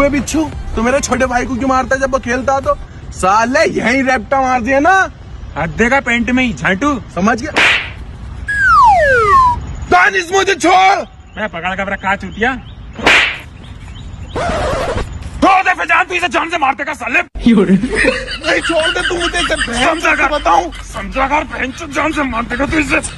बे बिच्छू, तू मेरे छोटे भाई को क्यों मारता है जब वो खेलता तो? साले यही रैप्टा मार दिया ना, हद्दे का पेंट में ही झाटू, समझ गया? दानिश मुझे छोड़। मैं पकड़ कर रखा चूतिया। छोड़ दे फैजान, तू इसे जान से मारते का साले। नहीं छोड़ दे, तू मुझे समझा कर बताऊं, समझा कर बहन चो जान से मारते का तू इसे।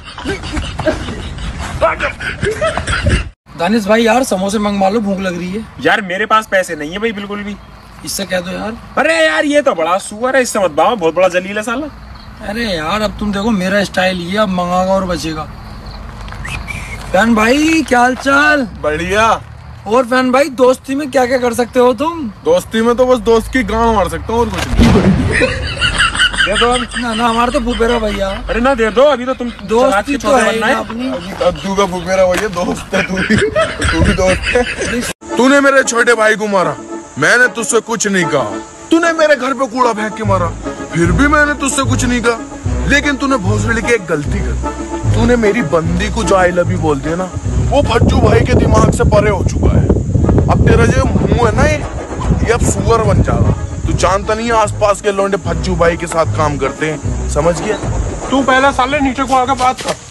दानिश भाई यार समोसे मंगवा लो, भूख लग रही है। यार मेरे पास पैसे नहीं है भाई बिल्कुल भी। इससे कह दो यार। अरे यार ये तो बड़ा सुअर है, इससे मत बाओ, बहुत बड़ा जलील है साला। अरे यार अब तुम देखो मेरा स्टाइल ये, अब मंगागा और बचेगा। फैन भाई क्या हाल चाल? बढ़िया। और फैन भाई दोस्ती में क्या क्या कर सकते हो तुम? दोस्ती में तो बस दोस्त की गांड मार सकता हूँ और कुछ नहीं। दे दो ना ना हमारा तो फुफेरा भैया। अरे ना दे दो, अभी तो तुम दोस्ती तो है ना अपनी। अद्दू का फुफेरा भैया दोस्त है, तू भी दोस्त है। तूने मेरे छोटे भाई को मारा, मैंने तुझसे कुछ नहीं कहा। तूने मेरे घर पे कूड़ा फेंक के मारा, फिर भी मैंने तुझसे कुछ नहीं कहा। लेकिन तूने भोसड़ी की एक गलती कर, तूने मेरी बंदी को जो आई लव यू बोल दिया ना, वो फज्जू भाई के दिमाग से परे हो चुका है। अब तेरा जो मुंह है ना ये अब सुअर बन जाएगा। तू जानता नहीं है आसपास के लौंडे फज्जू भाई के साथ काम करते हैं, समझ गया? तू पहला साले नीचे को आकर बात कर।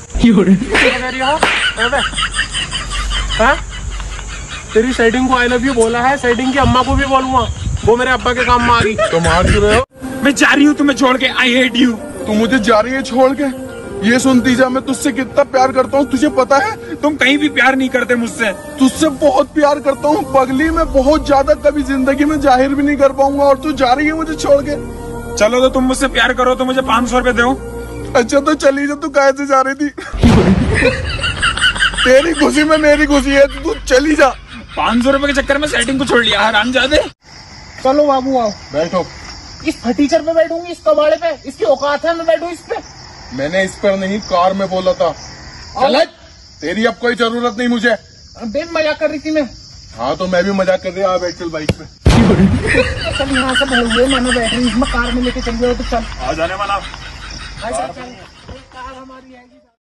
तेरी सेटिंग को आई लव यू बोला है, सेटिंग की अम्मा को भी बोलूंगा, वो मेरे अब्बा के काम में आ गई। तो मार क्यों रहे हो? मैं जा रही हूँ तुम्हें छोड़ के, आई हेट यू। तू मुझे जा रही है छोड़ के? ये सुनती जा, मैं तुझसे कितना प्यार करता हूँ तुझे पता है? तुम कहीं भी प्यार नहीं करते मुझसे। तुझसे बहुत प्यार करता हूँ पगली, मैं बहुत ज्यादा, कभी जिंदगी में जाहिर भी नहीं कर पाऊंगा, और तू जा रही है मुझे छोड़ के। चलो तो तुम मुझसे प्यार करो तो मुझे 500 रुपए दो। अच्छा तो चली जा, तू कैसे जा रही थी? तेरी खुशी में मेरी खुशी है, तू चली जा। 500 रुपए के चक्कर में सेटिंग को छोड़ लिया हरामजादे। चलो बाबू आओ बैठो। इस फटीचर पे बैठूंगी, इस कबाड़े पे, इसकी औकात है मैं बैठूं इस पे? मैंने इस पर नहीं, कार में बोला था। तेरी अब कोई जरूरत नहीं मुझे। बेब मजाक कर रही थी मैं। हाँ तो मैं भी मजाक कर रही हूँ, बैठ चल बाइक पे। चल यहाँ से हुए मैंने बैठ रही, इसमें कार में लेके चल जाओ तो चल। आ जाने वाला। कार हमारी आएगी।